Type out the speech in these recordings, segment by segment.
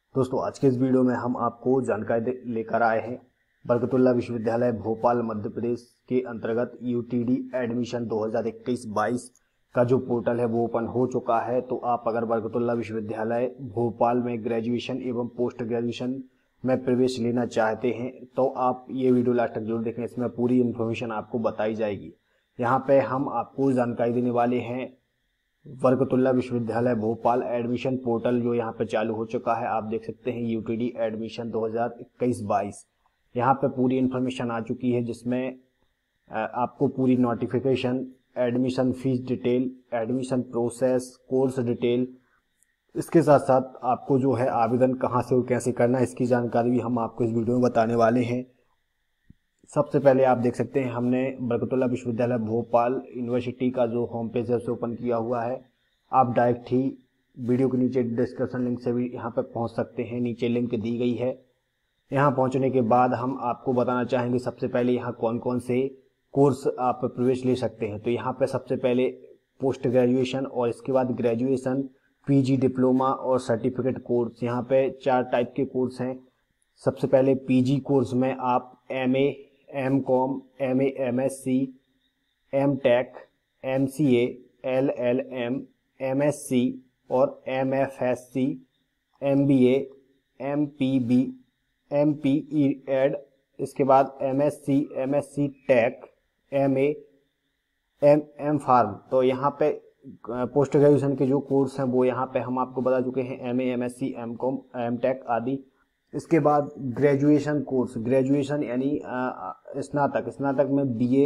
दोस्तों आज के इस वीडियो में हम आपको जानकारी लेकर आए हैं बरकतुल्लाह विश्वविद्यालय भोपाल मध्य प्रदेश के अंतर्गत यूटीडी एडमिशन 2021-22 का जो पोर्टल है वो ओपन हो चुका है। तो आप अगर बरकतुल्लाह विश्वविद्यालय भोपाल में ग्रेजुएशन एवं पोस्ट ग्रेजुएशन में प्रवेश लेना चाहते हैं तो आप ये वीडियो लास्ट तक जरूर देखें। इसमें पूरी इन्फॉर्मेशन आपको बताई जाएगी। यहाँ पे हम आपको जानकारी देने वाले हैं बरकतुल्लाह विश्वविद्यालय भोपाल एडमिशन पोर्टल जो यहाँ पे चालू हो चुका है। आप देख सकते हैं यूटीडी एडमिशन 2021-22 यहाँ पे पूरी इन्फॉर्मेशन आ चुकी है, जिसमें आपको पूरी notification, admission fees detail, admission process, course detail, इसके साथ साथ आपको जो है आवेदन कहाँ से और कैसे करना है इसकी जानकारी भी हम आपको इस वीडियो में बताने वाले हैं। सबसे पहले आप देख सकते हैं हमने बरकतुल्लाह विश्वविद्यालय भोपाल यूनिवर्सिटी का जो होम पेज है उसे ओपन किया हुआ है। आप डायरेक्ट ही वीडियो के नीचे डिस्क्रिप्शन लिंक से भी यहाँ पर पहुँच सकते हैं, नीचे लिंक दी गई है। यहाँ पहुँचने के बाद हम आपको बताना चाहेंगे सबसे पहले यहाँ कौन कौन से कोर्स आप प्रवेश ले सकते हैं। तो यहाँ पर सबसे पहले पोस्ट ग्रेजुएशन और इसके बाद ग्रेजुएशन, पीजी, डिप्लोमा और सर्टिफिकेट कोर्स। यहाँ पे 4 टाइप के कोर्स हैं। सबसे पहले पीजी कोर्स में आप MA, MCom, MA, MSc, MTech, MCA, LLM, MSc और एमएफएससी, एमबीए, एमपीबी, एमपीईएड, इसके बाद MSc, MSc tech, MA, M pharm. तो यहाँ पे पोस्ट ग्रेजुएशन के जो कोर्स हैं वो यहाँ पे हम आपको बता चुके हैं, एमए, एमएससी, एमकॉम, एमटेक आदि। इसके बाद ग्रेजुएशन कोर्स, ग्रेजुएशन यानी स्नातक में बीए,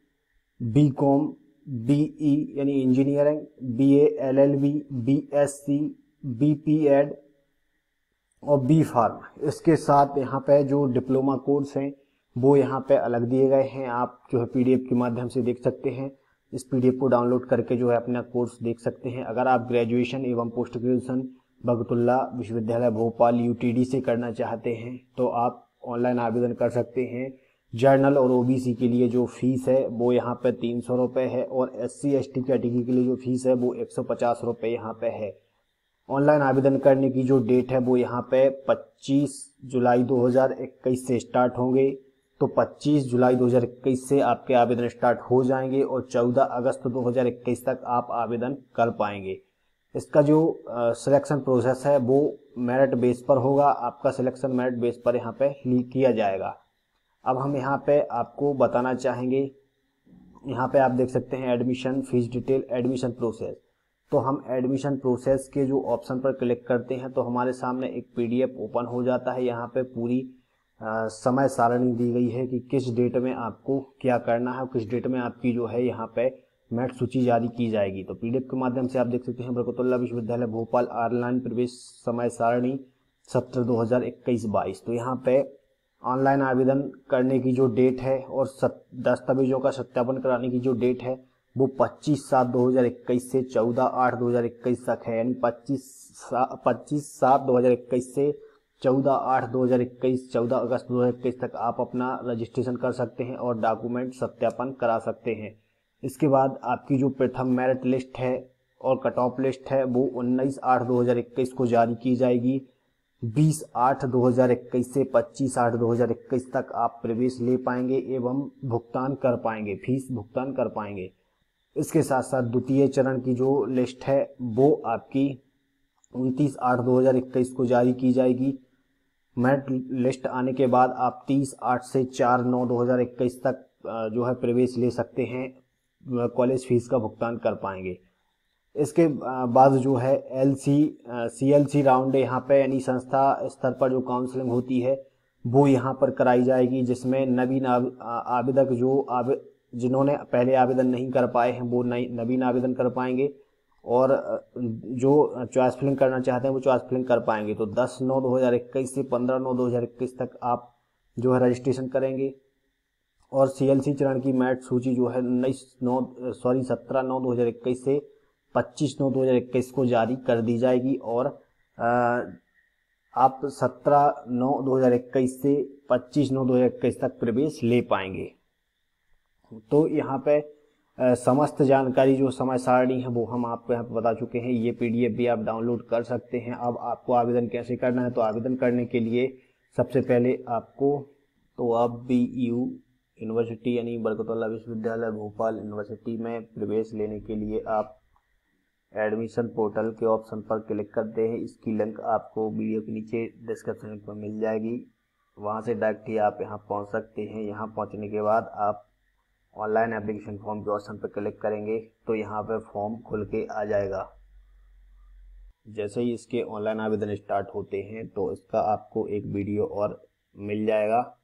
बीकॉम, बीई यानी engineering, BA, LLB, BSc, BPEd और बी फार्म। इसके साथ यहाँ पे जो डिप्लोमा कोर्स हैं वो यहाँ पे अलग दिए गए हैं। आप जो है पीडीएफ के माध्यम से देख सकते हैं। इस पीडीएफ को डाउनलोड करके जो है अपना कोर्स देख सकते हैं। अगर आप ग्रेजुएशन एवं पोस्ट ग्रेजुएशन बरकतुल्लाह विश्वविद्यालय भोपाल यूटीडी से करना चाहते हैं तो आप ऑनलाइन आवेदन कर सकते हैं। जर्नल और ओबीसी के लिए जो फीस है वो यहाँ पे 300 रुपये है और एससी एसटी कैटेगरी के लिए जो फीस है वो 150 रुपये यहाँ पे है। ऑनलाइन आवेदन करने की जो डेट है वो यहाँ पे 25 जुलाई 2021 से स्टार्ट होंगे। तो 25 जुलाई 2021 से आपके आवेदन स्टार्ट हो जाएंगे और 14 अगस्त 2021 तक आप आवेदन कर पाएंगे। इसका जो सिलेक्शन प्रोसेस है वो मेरिट बेस पर होगा। आपका सिलेक्शन मेरिट बेस पर यहाँ पे किया जाएगा। अब हम यहाँ पे आपको बताना चाहेंगे, यहाँ पे आप देख सकते हैं admission fees detail, admission process. तो हम एडमिशन प्रोसेस के जो ऑप्शन पर क्लिक करते हैं तो हमारे सामने एक पीडीएफ ओपन हो जाता है। यहाँ पे पूरी समय सारणी दी गई है कि किस डेट में आपको क्या करना है और किस डेट में आपकी जो है यहाँ पे मेरिट सूची जारी की जाएगी। तो पीडीएफ के माध्यम से आप देख सकते हैं बरकतुल्लाह विश्वविद्यालय भोपाल ऑनलाइन प्रवेश समय सारणी सत्र 2021-22। तो यहाँ पे ऑनलाइन आवेदन करने की जो डेट है और दस्तावेजों का सत्यापन कराने की जो डेट है वो 25/7/2021 से 14/8/2021 तक है। यानी 25/7/2021 से 14/8/2021, 14 अगस्त 2021 तक आप अपना रजिस्ट्रेशन कर सकते हैं और डॉक्यूमेंट सत्यापन करा सकते हैं। इसके बाद आपकी जो प्रथम मेरिट लिस्ट है और कट ऑफ लिस्ट है वो 19/8/2021 को जारी की जाएगी। 20/8/2021 से 25/8/2021 तक आप प्रवेश ले पाएंगे एवं भुगतान कर पाएंगे, फीस भुगतान कर पाएंगे। इसके साथ साथ द्वितीय चरण की जो लिस्ट है वो आपकी 29/8/2021 को जारी की जाएगी। मेरिट लिस्ट आने के बाद आप 30/8 से 4/9/2021 तक जो है प्रवेश ले सकते हैं, कॉलेज फीस का भुगतान कर पाएंगे। इसके बाद जो है CLC राउंड यहाँ पे यानी संस्था स्तर पर जो काउंसलिंग होती है वो यहाँ पर कराई जाएगी, जिसमें नवीन आवेदक जिन्होंने पहले आवेदन नहीं कर पाए हैं वो नवीन आवेदन कर पाएंगे और जो चॉइस फिलिंग करना चाहते हैं वो चॉइस फिलिंग कर पाएंगे। तो 10/9/2021 से 15/9/2021 तक आप जो है रजिस्ट्रेशन करेंगे और CLC चरण की मेरिट सूची जो है 17/9/2021 से 25/9/2021 को जारी कर दी जाएगी और आप 17/9/2021 से 25/9/2021 तक प्रवेश ले पाएंगे। तो यहाँ पे समस्त जानकारी जो समय सारणी है वो हम आपको यहाँ पे बता चुके हैं। ये पीडीएफ भी आप डाउनलोड कर सकते हैं। अब आपको आवेदन कैसे करना है, तो आवेदन करने के लिए सबसे पहले आपको तो आप BU यूनिवर्सिटी यानी बरकतुल्लाह विश्वविद्यालय भोपाल यूनिवर्सिटी में प्रवेश लेने के लिए आप एडमिशन पोर्टल के ऑप्शन पर क्लिक करते हैं। इसकी लिंक आपको वीडियो के नीचे डिस्क्रिप्शन लिंक में मिल जाएगी, वहाँ से डायरेक्ट ही आप यहाँ पहुँच सकते हैं। यहाँ पहुँचने के बाद आप ऑनलाइन एप्लीकेशन फॉर्म के ऑप्शन पर क्लिक करेंगे तो यहाँ पे फॉर्म खुल के आ जाएगा। जैसे ही इसके ऑनलाइन आवेदन स्टार्ट होते हैं तो इसका आपको एक वीडियो और मिल जाएगा।